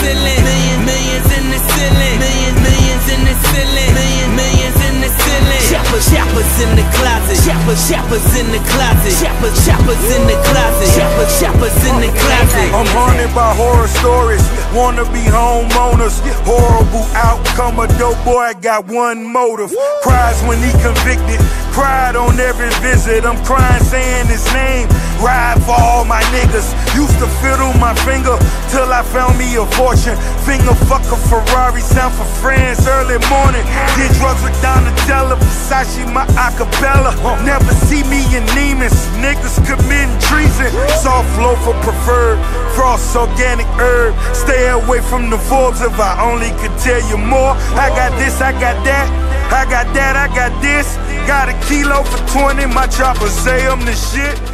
ceiling. Millions in the ceiling. Millions in the ceiling. Millions in the ceiling. Choppers in the closet. Choppers in the closet. Choppers in the closet. Choppers in the closet. I'm haunted by horror stories. Wanna be homeowners. Horrible outcome. A dope boy got one motive. Cries when he convicted. Cried on every visit. I'm crying saying his name. Ride for all my niggas. Used to fiddle my finger till I found me a fortune. Finger fuck a Ferrari, sound for friends early morning. Did drugs with Donatella, Versace, my acapella. Never see me in Neiman's. Niggas committing treason. Soft flow for preferred. Frost organic herb. Stay away from the Forbes if I only could tell you more. I got this, I got that. I got that, I got this. Got a kilo for 20, my chopper say I'm the shit.